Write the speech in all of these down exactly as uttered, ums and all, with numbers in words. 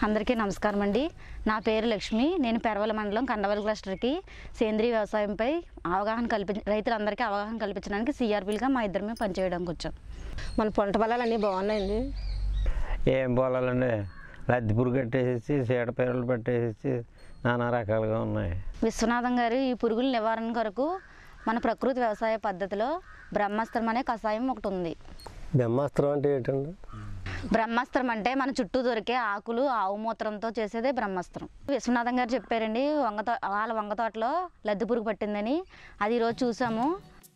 అందరికీ నమస్కారం అండి. నా పేరు లక్ష్మి. నేను పెరవల మండలం కండవల్ క్లస్టర్కి సేంద్రీయ వ్యవసాయంపై అవగాహన కల్పి రైతులందరికీ అవగాహన కల్పించడానికి సిఆర్పీలుగా మా ఇద్దరమే పనిచేయడానికి వచ్చాం. మన పంట పొలాలు అన్నీ బాగున్నాయండి. ఏం పొలాలండి, లద్ది పురుగు కట్టేసి చీడపీరలు పెట్టేసి నానా రకాలుగా ఉన్నాయి. విశ్వనాథం గారు ఈ పురుగుల నివారణ కొరకు మన ప్రకృతి వ్యవసాయ పద్ధతిలో బ్రహ్మాస్త్రం అనే కషాయం ఒకటి ఉంది. బ్రహ్మాస్త్రం అంటే ఏంటండి? బ్రహ్మాస్త్రం అంటే మన చుట్టూ దొరికే ఆకులు ఆవు మూత్రంతో చేసేదే బ్రహ్మాస్త్రం. విశ్వనాథం గారు చెప్పారండి, వంగ తో వాళ్ళ వంగ తోటలో లద్ది పురుగు పట్టిందని. అది ఈరోజు చూసాము.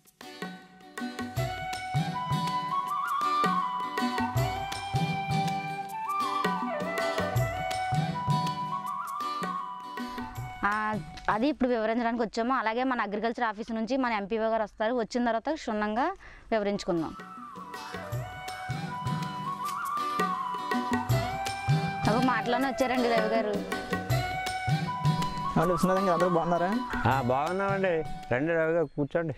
అది ఇప్పుడు వివరించడానికి వచ్చాము. అలాగే మన అగ్రికల్చర్ ఆఫీస్ నుంచి మన ఎంపీఓ గారు వస్తారు. వచ్చిన తర్వాత క్షుణ్ణంగా వివరించుకుందాం. ఒక మాటలోనే వచ్చారండి రవి గారు. విశ్వనాథం గారు అందరూ బాగున్నారా? బాగున్నామండి. రండి రవి గారు, కూర్చోండి.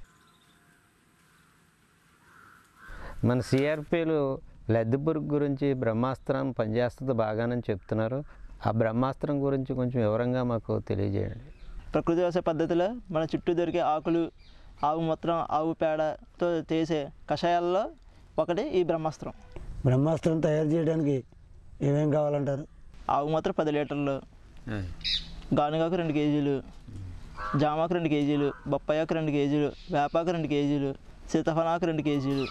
మన సిఆర్పీలు లద్ది పురుగు గురించి బ్రహ్మాస్త్రం పనిచేస్తుంది బాగానని చెప్తున్నారు. ఆ బ్రహ్మాస్త్రం గురించి కొంచెం వివరంగా మాకు తెలియజేయండి. ప్రకృతి వ్యవసాయ పద్ధతిలో మన చుట్టూ దొరికే ఆకులు, ఆవు మూత్రం, ఆవు పేడతో చేసే కషాయాల్లో ఒకటి ఈ బ్రహ్మాస్త్రం. బ్రహ్మాస్త్రం తయారు చేయడానికి ఏమేం కావాలంటారు? ఆవు మూత్రం పది లీటర్లు, గానుగాకు రెండు కేజీలు, జామాకు రెండు కేజీలు, బొప్పాయాకు రెండు కేజీలు, వేపాకు రెండు కేజీలు, సీతాఫలాకు రెండు కేజీలు.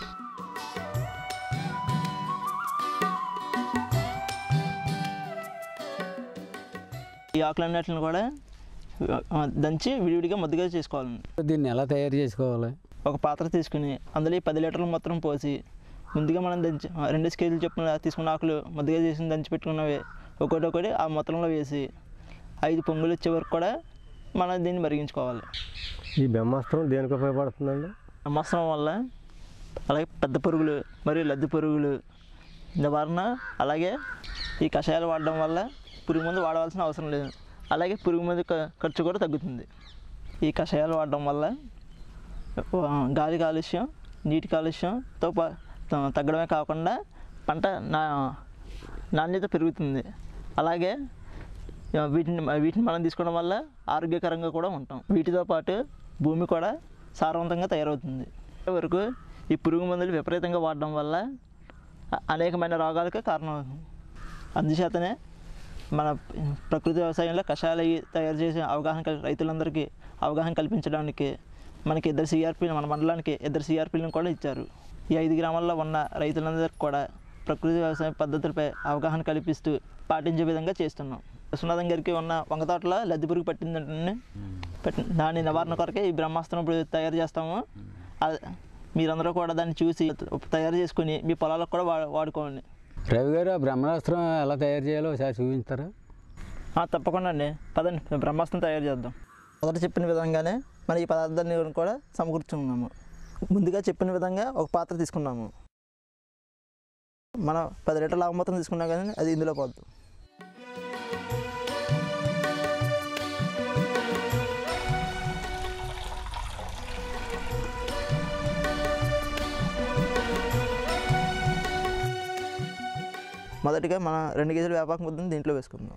ఈ ఆకులన్నిటిని కూడా దంచి విడివిడిగా ముద్దగా చేసుకోవాలండి. దీన్ని ఎలా తయారు చేసుకోవాలి? ఒక పాత్ర తీసుకుని అందులో ఈ పది లీటర్ల మొత్తం పోసి ముందుగా మనం దంచి రెండు కేజీలు చొప్పున తీసుకున్న ఆకులు ముద్దగా చేసి దంచి పెట్టుకున్నవి ఒకటి ఒకటి ఆ మొత్తంలో వేసి ఐదు పొంగులు వచ్చే వరకు కూడా మనం దీన్ని మరిగించుకోవాలి. ఈ బ్రహ్మాస్త్రం దేనికి ఉపయోగపడుతుందండి? బ్రహ్మాస్త్రం వల్ల అలాగే పెద్ద పురుగులు మరియు లద్ది పురుగులు నివారణ, అలాగే ఈ కషాయాలు వాడడం వల్ల పురుగు మందు వాడవలసిన అవసరం లేదు. అలాగే పురుగు మందు ఖర్చు కూడా తగ్గుతుంది. ఈ కషాయాలు వాడడం వల్ల గాలి కాలుష్యం, నీటి కాలుష్యంతో తగ్గడమే కాకుండా పంట నా నాణ్యత పెరుగుతుంది. అలాగే వీటిని వీటిని మనం తీసుకోవడం వల్ల ఆరోగ్యకరంగా కూడా ఉంటాం. వీటితో పాటు భూమి కూడా సారవంతంగా తయారవుతుంది. వరకు ఈ పురుగు మందులు విపరీతంగా వాడడం వల్ల అనేకమైన రోగాలకు కారణమవుతుంది. అందుచేతనే మన ప్రకృతి వ్యవసాయంలో కషాయాలు తయారు చేసే అవగాహన రైతులందరికీ అవగాహన కల్పించడానికి మనకి ఇద్దరు సిఆర్పీలు, మన మండలానికి ఇద్దరు సిఆర్పీలను కూడా ఇచ్చారు. ఈ ఐదు గ్రామాల్లో ఉన్న రైతులందరికీ కూడా ప్రకృతి వ్యవసాయ పద్ధతులపై అవగాహన కల్పిస్తూ పాటించే విధంగా చేస్తున్నాం. విశ్వనాథం గారికి ఉన్న వంగ తోటలో లద్ది పురుగు పట్టిందంటే పట్టి దాని నివారణ కొరకే ఈ బ్రహ్మాస్త్రం ఇప్పుడు తయారు చేస్తాము. మీరందరూ కూడా దాన్ని చూసి తయారు చేసుకుని మీ పొలాలకు కూడా వా వాడుకోండి. రవి గారు, ఆ బ్రహ్మాస్త్రం ఎలా తయారు చేయాలో ఒకసారి చూపిస్తారా? తప్పకుండా అండి, పదండి బ్రహ్మాస్త్రం తయారు చేద్దాం. మొదట చెప్పిన విధంగానే మనం ఈ పదార్థాన్ని కూడా సమకూర్చుకున్నాము. ముందుగా చెప్పిన విధంగా ఒక పాత్ర తీసుకున్నాము. మనం పది లీటర్ల ఆవు మొత్తం తీసుకున్నాం కానీ అది ఇందులో పోద్దు. మొదటిగా మన రెండు కేజీల వేపాకు ముద్దని దీంట్లో వేసుకుందాం.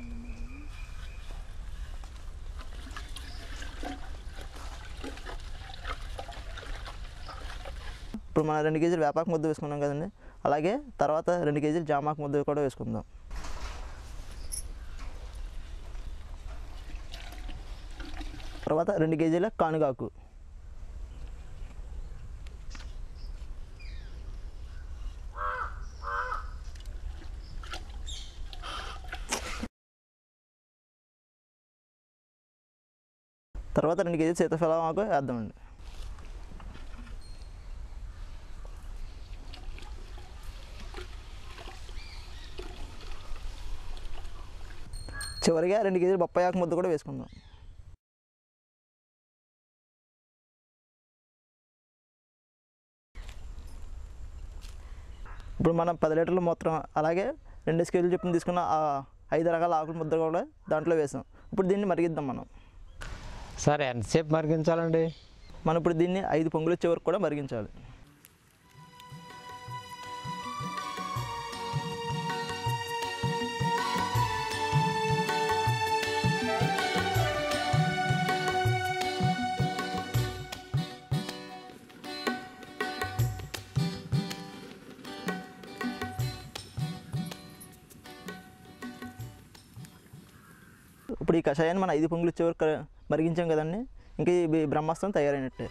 ఇప్పుడు మనం రెండు కేజీలు వేపాకు ముద్ద వేసుకున్నాం కదండి, అలాగే తర్వాత రెండు కేజీలు జామాకు ముద్ద కూడా వేసుకుందాం. తర్వాత రెండు కేజీల కానుగాకు, తర్వాత రెండు కేజీలు సీతాఫలం ఆకు వేద్దామండి. చివరిగా రెండు కేజీలు బొప్పాయి ఆకు ముద్ద కూడా వేసుకుందాం. ఇప్పుడు మనం పది లీటర్ల మూత్రం అలాగే రెండు కేజీలు చొప్పున తీసుకున్న ఐదు రకాల ఆకుల ముద్ద కూడా దాంట్లో వేసాం. ఇప్పుడు దీన్ని మరిగిద్దాం మనం. సార్ ఎంతసేపు మరిగించాలండి? మనం ఇప్పుడు దీన్ని ఐదు పొంగులు వచ్చే వరకు కూడా మరిగించాలి. ఇప్పుడు ఈ కషాయాన్ని మనం ఐదు పొంగులు వచ్చే వరకు మరిగించాం కదండి, ఇంకా ఈ బ్రహ్మాస్త్రం తయారైనట్టే.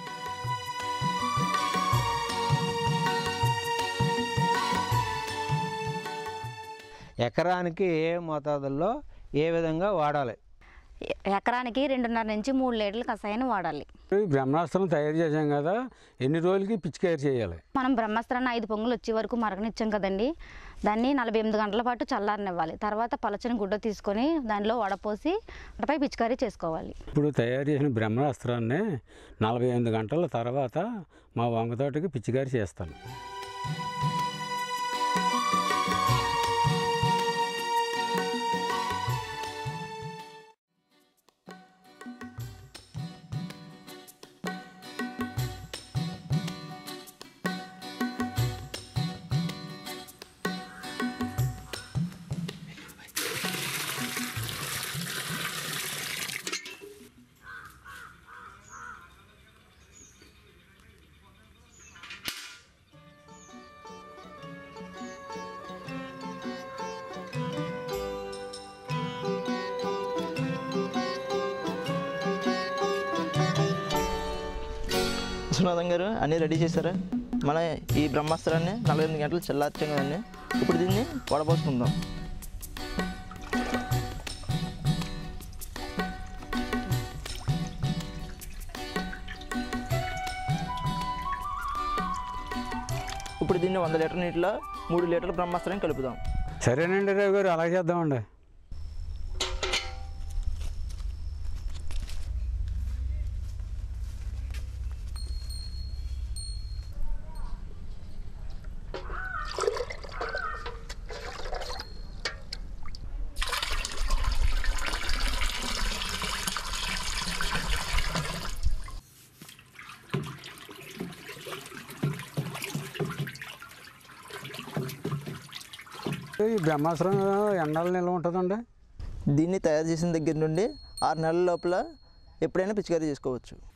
ఎకరానికి ఏ మోతాదుల్లో ఏ విధంగా వాడాలి? ఎకరానికి రెండున్నర నుంచి మూడు లీటర్ల కషాయాన్ని వాడాలి. ఈ బ్రహ్మాస్త్రం తయారు చేసాం కదా, ఎన్ని రోజులకి పిచికారీ చేయాలి? మనం బ్రహ్మాస్త్రాన్ని ఐదు పొంగులు వచ్చే వరకు మరగనిచ్చాం కదండి, దాన్ని నలభై ఎనిమిది గంటల పాటు చల్లారనివ్వాలి. తర్వాత పలచని గుడ్డ తీసుకొని దానిలో వడపోసి అటుపై పిచికారీ చేసుకోవాలి. ఇప్పుడు తయారు చేసిన బ్రహ్మాస్త్రాన్ని నలభై ఎనిమిది గంటల తర్వాత మా వంగ తోటకి పిచికారీ చేస్తాను. విశ్వనాథం గారు అన్నీ రెడీ చేశారా? మన ఈ బ్రహ్మాస్త్రాన్ని నలభై ఎనిమిది గంటలు చల్లార్చాం కదండి, ఇప్పుడు దీన్ని వడపోసుకుందాం. ఇప్పుడు దీన్ని వంద లీటర్ నీటిలో మూడు లీటర్ల బ్రహ్మాస్త్రాన్ని కలుపుదాం. సరేనండి రావు గారు, అలాగే చేద్దామండి. ఈ బ్రహ్మాస్త్రం ఎండాల నిల్వ ఉంటుందండి? దీన్ని తయారు చేసిన దగ్గర నుండి ఆరు నెలల లోపల ఎప్పుడైనా పిచికారీ చేసుకోవచ్చు.